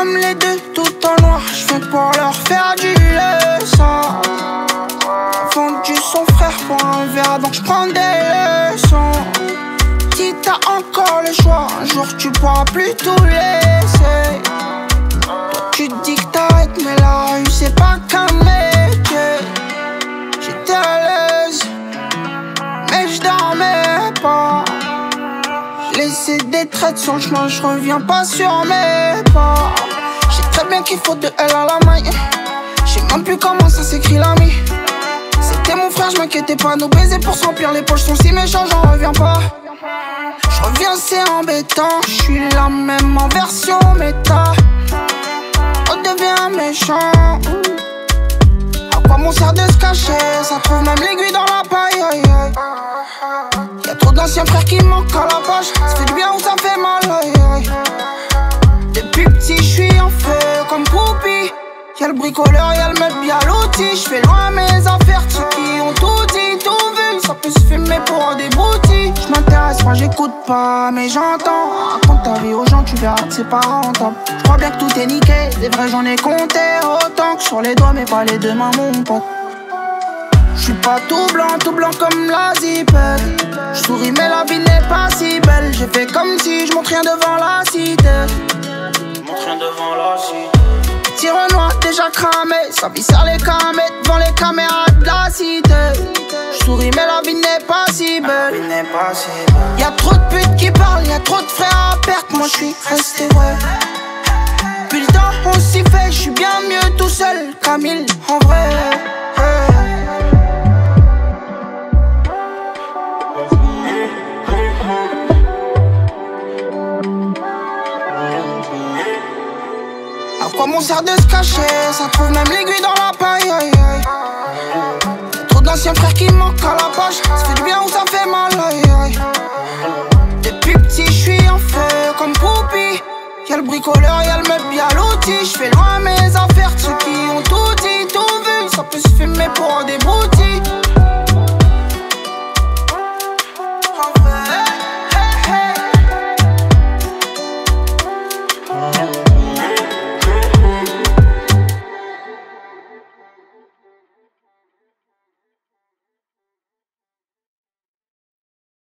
comme les deux, tout en noir. J'viens pour leur faire du leçon. Vendu son frère pour un verre, donc j'prends des leçons. Si t'as encore le choix, un jour tu pourras plus tout laisser. Toi tu te dis que t'arrêtes, mais la rue c'est pas qu'un métier. J'étais à l'aise, mais j'dormais pas. Laissé des traits sur le chemin, j'reviens pas sur mes pas. J'sais très bien qu'il faut de elle à la main. J'sais même plus comment ça s'écrit l'ami. C'était mon frère, j'm'inquiétais pas. Nos baisers pour s'emplir, les poches sont si méchants, j'en reviens pas. J'reviens, c'est embêtant. J'suis la même en version méta. On devient méchant. À quoi m'on sert de se cacher? Ça trouve même l'aiguille dans la paille. Aïe, aïe. Y'a trop d'anciens frères qui manquent à la page. Ça fait du bien ou ça fait mal. Aïe, aïe. Depuis petit, j'suis en feu comme Poupie. Y'a le bricoleur, y'a le meuble, y'a l'outil. J'fais loin mes affaires, ceux qui ont tout dit, tout vu. Ça peut se fumer pour des broutilles. J'm'intéresse, moi j'écoute pas, mais j'entends. Raconte ta vie aux gens, tu verras que c'est pas rentable. J'crois bien que tout est niqué, des vrais j'en ai compté. Autant que sur les doigts, mais pas les deux mains, mon pote. J'suis pas tout blanc comme la zipette. J'souris mais la vie n'est pas si belle. J'ai fait comme si j'montre rien devant la cité. J'montre rien devant la cité. Petit Renoir déjà cramé, sa vie sert les camés devant les caméras de la cité. J'souris mais la vie n'est pas si belle. Y'a trop de putes qui parlent, y'a trop de frères à perte. Moi j'suis resté vrai. Puis le temps on s'y fait, j'suis bien mieux tout seul. Camille en vrai. À quoi m'on sert de se cacher? Ça trouve même l'aiguille dans la paille. Aïe, aïe. Trop d'anciens frères qui manquent à la page. Ça fait du bien ou ça fait mal. Aïe, aïe. Depuis petit j'suis en feu comme Poupie. Y'a le bricoleur, y'a le meuble, y'a l'outil. J'fais loin mes affaires, ceux qui ont tout dit, tout vu. Ça peut se fumer pour des broutilles.